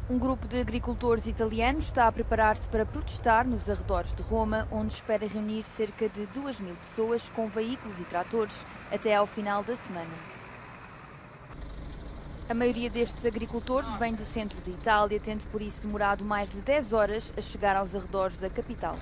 Um grupo de agricultores italianos está a preparar-se para protestar nos arredores de Roma, onde espera reunir cerca de 2.000 pessoas com veículos e tratores até ao final da semana. A maioria destes agricultores vem do centro de Itália, tendo por isso demorado mais de 10 horas a chegar aos arredores da capital.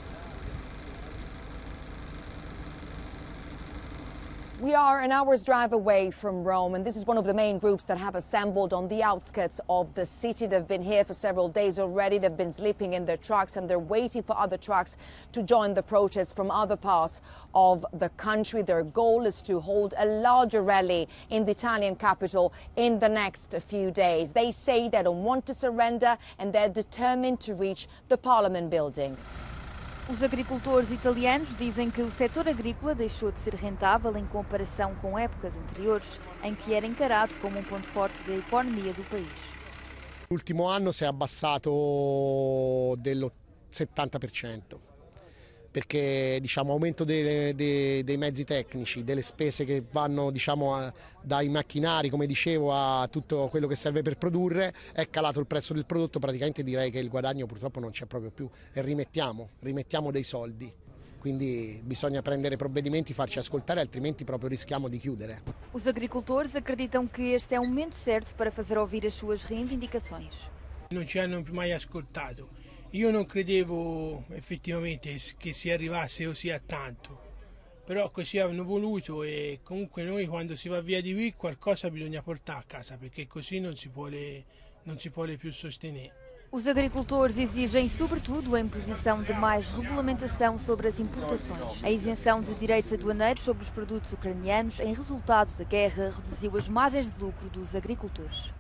We are an hour's drive away from Rome, and this is one of the main groups that have assembled on the outskirts of the city. They've been here for several days already. They've been sleeping in their trucks, and they're waiting for other trucks to join the protest from other parts of the country. Their goal is to hold a larger rally in the Italian capital in the next few days. They say they don't want to surrender, and they're determined to reach the Parliament building. Os agricultores italianos dizem que o setor agrícola deixou de ser rentável em comparação com épocas anteriores, em que era encarado como um ponto forte da economia do país. L'ultimo anno si è abbassato dello 70%, perché aumento dei mezzi tecnici, delle spese che vanno dai macchinari, come dicevo, a tutto quello che serve per produrre, è calato il prezzo del prodotto, praticamente direi che il guadagno purtroppo non c'è proprio più e rimettiamo dei soldi. Quindi bisogna prendere provvedimenti, farci ascoltare, altrimenti proprio rischiamo di chiudere. Os agricultores acreditam que este é o momento certo para fazer ouvir as suas reivindicações. Non ci hanno mai ascoltato. Io non credevo effettivamente che si arrivasse così a tanto, però così hanno voluto e comunque noi quando si va via di qui qualcosa bisogna portare a casa, perché così non si può più sostenere. Os agricultores exigem, sobretudo, a imposição de mais regulamentação sobre as importações. A isenção de direitos aduaneiros sobre os produtos ucranianos, em resultado da guerra, reduziu as margens de lucro dos agricultores.